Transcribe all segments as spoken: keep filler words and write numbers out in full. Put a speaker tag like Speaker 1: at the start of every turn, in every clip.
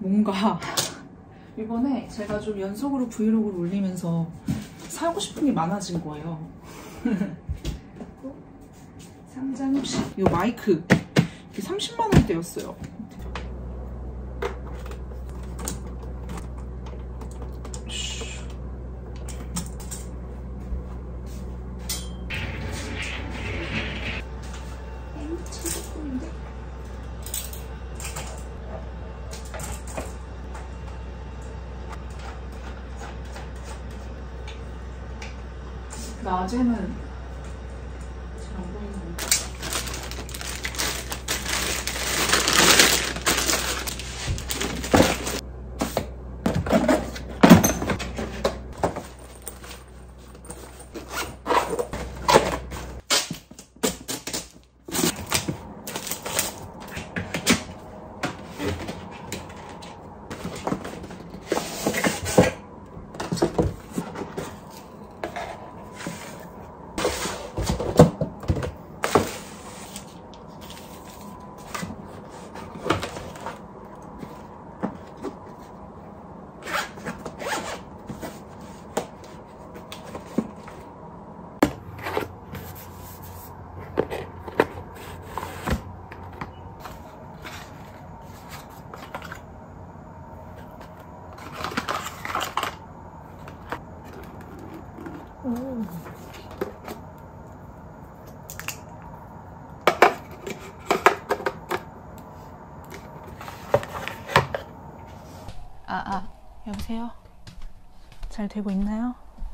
Speaker 1: 뭔가 이번에 제가 좀 연속으로 브이로그를 올리면서 사고 싶은 게 많아진 거예요. 상장 혹시 이 마이크 이게 삼십만 원대였어요. 낮에는 잘 안 보이는 건가? 오. 아, 아, 여보세요? 잘 되고 있나요?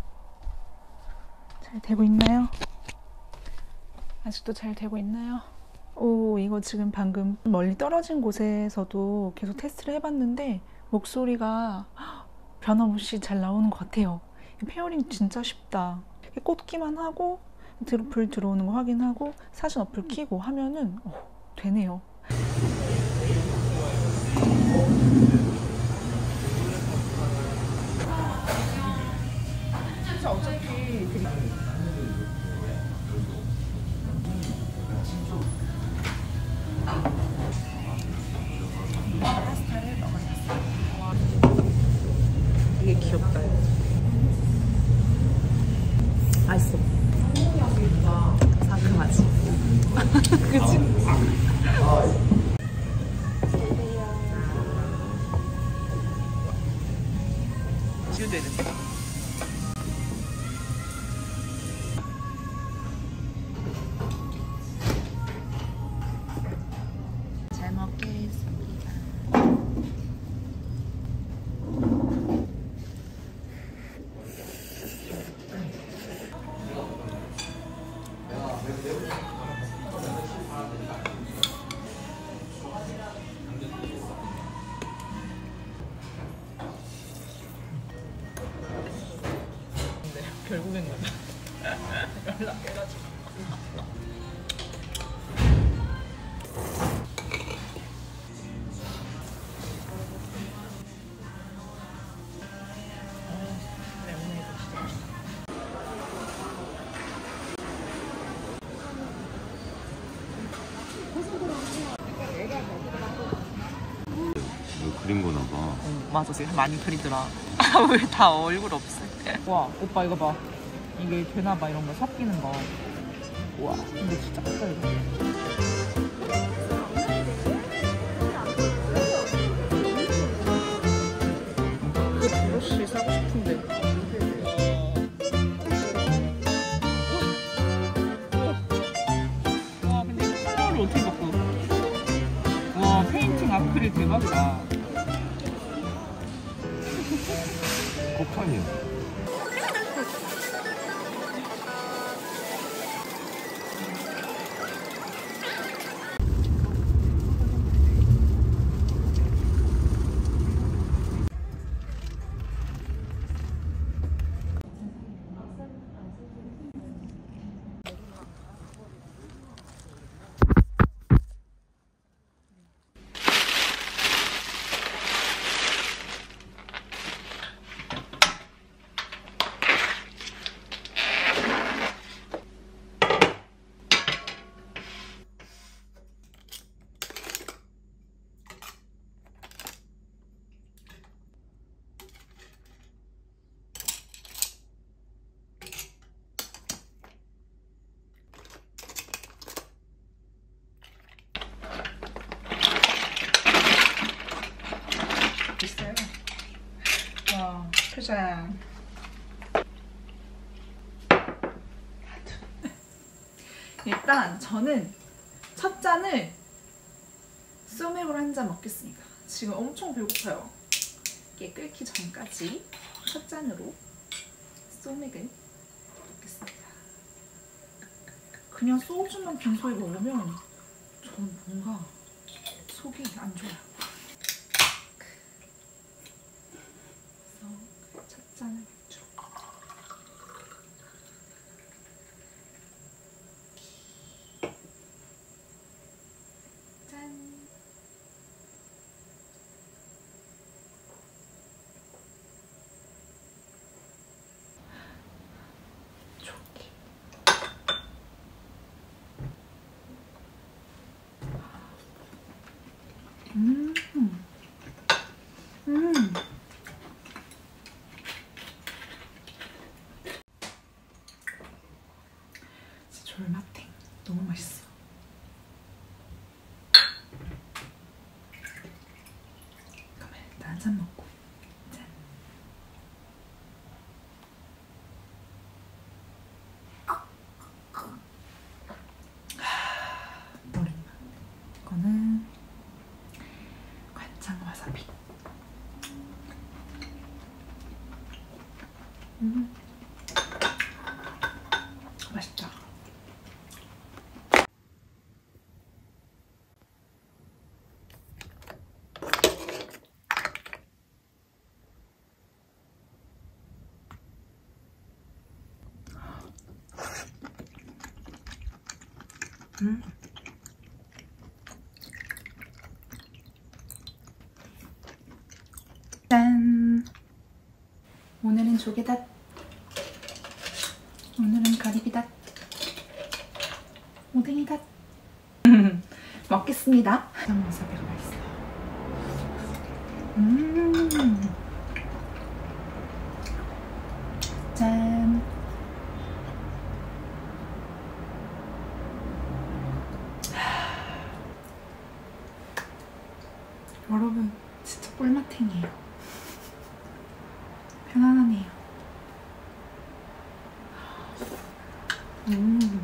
Speaker 1: 잘 되고 있나요? 아직도 잘 되고 있나요? 오, 이거 지금 방금 멀리 떨어진 곳에서도 계속 테스트를 해봤는데 목소리가 변함없이 잘 나오는 것 같아요. 페어링 진짜 쉽다. 꽂기만 하고 불 들어오는 거 확인하고 사진 어플 켜고 하면은 오, 되네요. 진짜 어차피 파스타를 먹어놨어요. 이게 귀엽다. 맛있어. 상큼하지? 그치? 지우되는데? 잘 먹겠습니다. 결국엔 연락해가지고
Speaker 2: 그린 거나 봐.
Speaker 1: 응, 맞아, 지금 많이 그리더라. 왜 다 얼굴 없애? 와, 오빠 이거 봐. 이게 되나봐, 이런 거 섞이는 거. 와, 근데 진짜 크다 이거. 그 브러쉬 사고 싶은데. 와, 근데 이 컬러를 어떻게 바꿔? 와, 페인팅 아크릴 대박이다.
Speaker 2: 폭탄이야.
Speaker 1: 표정. 일단 저는 첫 잔을 소맥으로 한 잔 먹겠습니다. 지금 엄청 배고파요. 이게 끓기 전까지 첫 잔으로 소맥을 먹겠습니다. 그냥 소주만 빈소에 먹으면 전 뭔가 속이 안 좋아요. 그래서 첫 잔을 맥주. 짠. 음, 음. 진짜 졸맛탱. 너무 맛있어. 그러면 일단 한 잔 먹고. 짠. 오랜만. 이거는 간장 와사비. 음, 맛있다. 음. 짠! 오늘은 조개닷, 오늘은 가리비닷, 오뎅이닷. 먹겠습니다. 간장 와사비가 맛있어요. 음. 짠. 여러분 진짜 꿀맛탱이에요. 편안하네요. 음.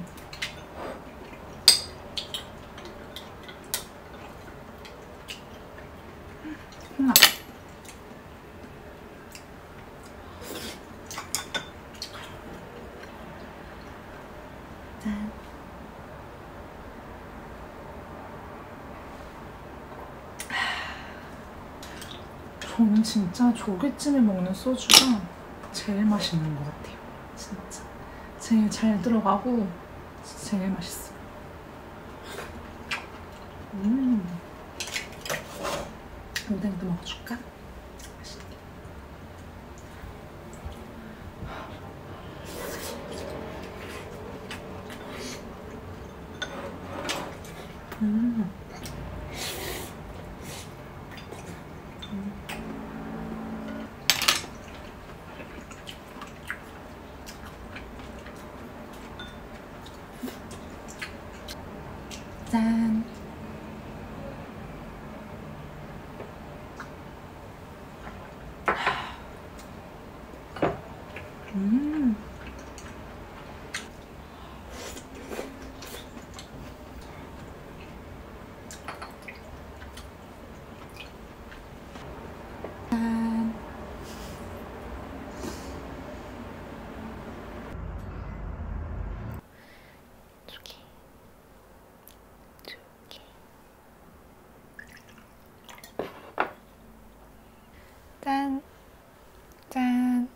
Speaker 1: 홍합. 짠. 저는 진짜 조개찜에 먹는 소주가 제일 맛있는 것 같아요. 진짜 제일 잘 들어가고 제일 맛있어요. 음. 오뎅도 먹어줄까? 맛있게. 음. 짠. 음. 짠. 조개. 조개. 짠. 짠.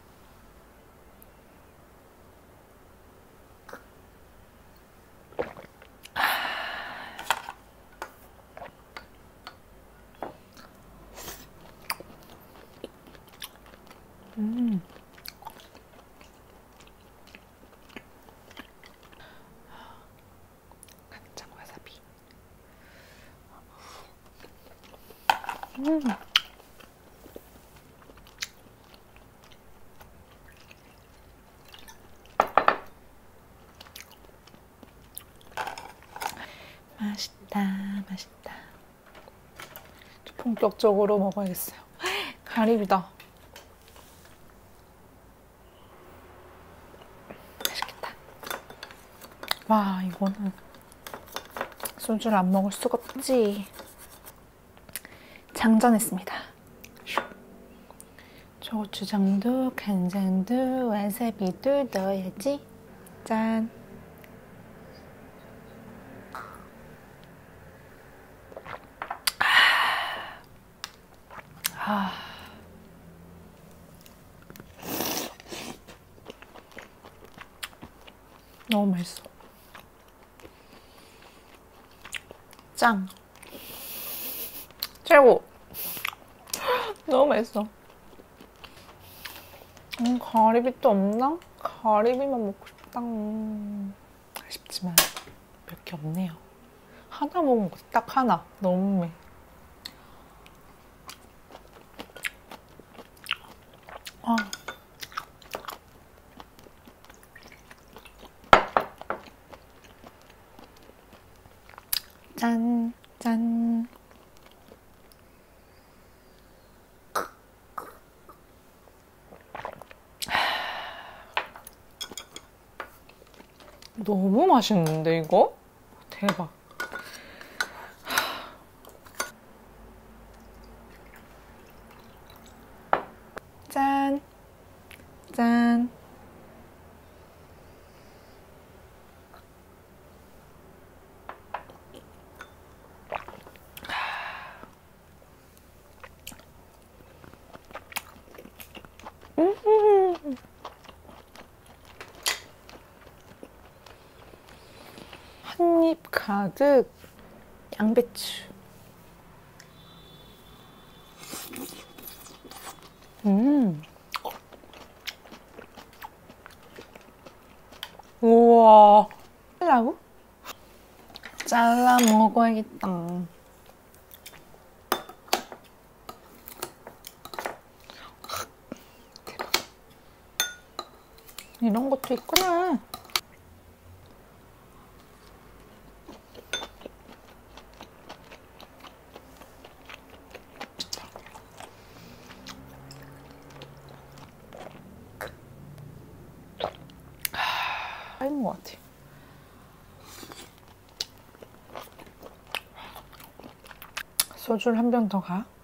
Speaker 1: 음. 간장 와사비. 음. 맛있다, 맛있다. 본격적으로 먹어야겠어요. 가리비다. 와, 이거는 소주를 안 먹을 수가 없지. 장전했습니다. 고추장도 간장도 와사비도 넣어야지. 짠. 아. 너무 맛있어. 짱. 최고. 너무 맛있어. 음, 가리비 또 없나? 가리비만 먹고 싶다. 음, 아쉽지만 몇 개 없네요. 하나 먹은 거 딱 하나. 너무 매. 아. 짠, 짠. 너무 맛있는데, 이거? 대박. 짠, 짠. 음. 한 입 가득 양배추. 음. 우와. 잘라고? 잘라 먹어야겠다. 대박. 이런 것도 있구나. 있는 것 같아. 소주를 한 병 더 가.